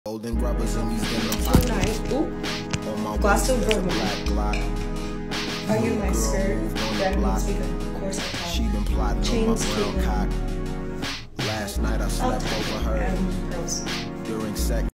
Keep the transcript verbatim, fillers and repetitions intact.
Golden rubbers in these denim Good night. Ooh. Glass of broken. Are you my skirt? That means we can, of course, I She been plotting chains on my brown cock. Last night I slept over her. And pearls. During sex.